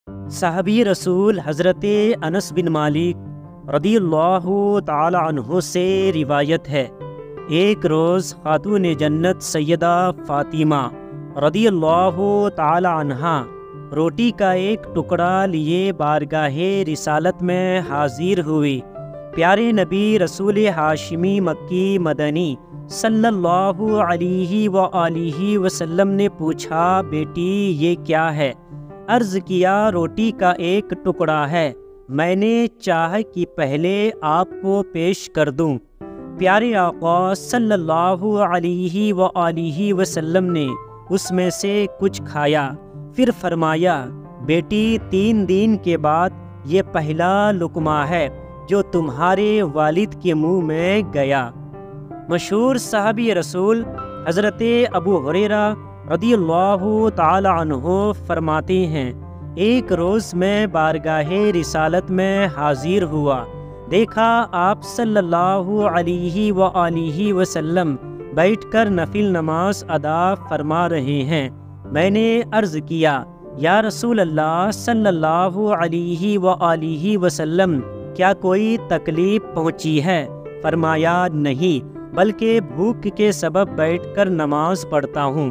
صحابی رسول حضرت انس بن مالک رضی اللہ تعالی عنہ سے روایت ہے، ایک روز خاتون جنت سیدہ فاطمہ رضی اللہ تعالی عنہا روٹی کا ایک ٹکڑا لیے بارگاہ رسالت میں حاضر ہوئی۔ پیارے نبی رسول ہاشمی مکی مدنی صلی اللہ علیہ وآلہ وسلم نے پوچھا، بیٹی یہ کیا ہے؟ عرض کیا، روٹی کا ایک ٹکڑا ہے، میں نے چاہا کہ پہلے آپ کو پیش کر دوں۔ پیارے آقا صلی اللہ علیہ وآلہ وسلم نے اس میں سے کچھ کھایا، پھر فرمایا، بیٹی 3 دن کے بعد یہ پہلا لقمہ ہے جو تمہارے والد کے منہ میں گیا۔ مشہور صحابی رسول حضرت ابو ہریرہ رضی اللہ تعالی عنہ فرماتے ہیں، ایک روز میں بارگاہ رسالت میں حاضر ہوا، دیکھا آپ صلی اللہ علیہ وآلہ وسلم بیٹھ کر نفل نماز ادا فرما رہے ہیں۔ میں نے عرض کیا، یا رسول اللہ صلی اللہ علیہ وآلہ وسلم، کیا کوئی تکلیف پہنچی ہے؟ فرمایا، نہیں، بلکہ بھوک کے سبب بیٹھ کر نماز پڑھتا ہوں۔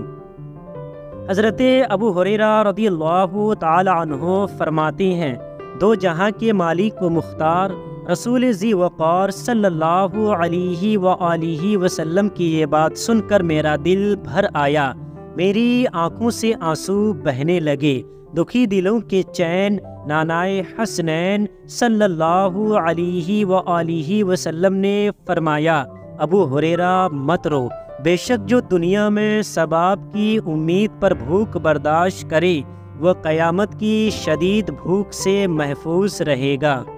حضرت ابو ہریرہ رضی اللہ تعالی عنہ فرماتے ہیں، دو جہاں کے مالک و مختار رسول ذی وقار صلی اللہ علیہ وآلہ وسلم کی یہ بات سن کر میرا دل بھر آیا، میری آنکھوں سے آنسو بہنے لگے۔ دکھی دلوں کے چین نانائے حسنین صلی اللہ علیہ وآلہ وسلم نے فرمایا، ابو ہریرہ مت رو، بے شک جو دنیا میں ثواب کی امید پر بھوک برداشت کرے وہ قیامت کی شدید بھوک سے محفوظ رہے گا۔